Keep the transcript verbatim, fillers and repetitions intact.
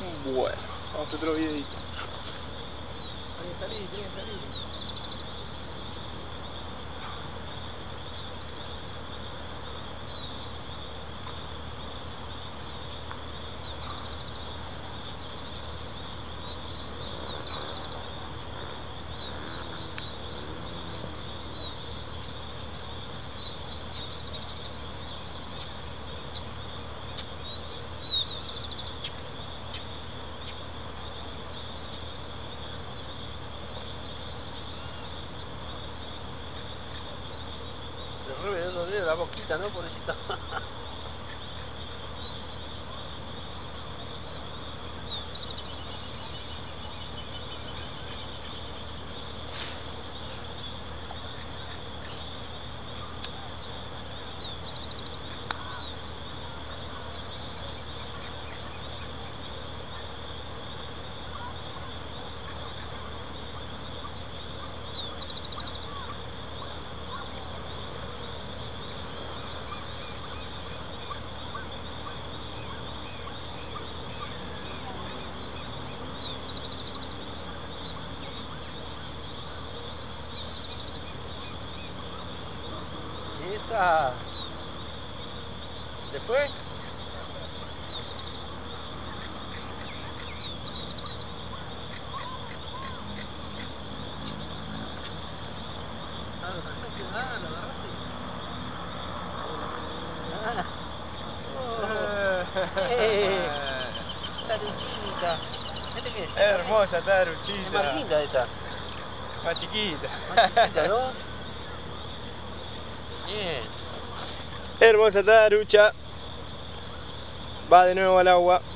Bueno, vamos a otro videito. Tiene que salir, tiene que salir. Le revés los dedos, la boquita, ¿no? Pobrecito. Esa. ¿Se fue? Ah, lo sacaste, ah, lo agarraste. Ah. Oh. Eh. Taruchita. ¿Este qué es? Hermosa Es taruchita. más linda esta. Más chiquita. Más chiquita, ¿no? Bien. Hermosa tarucha. Va de nuevo al agua.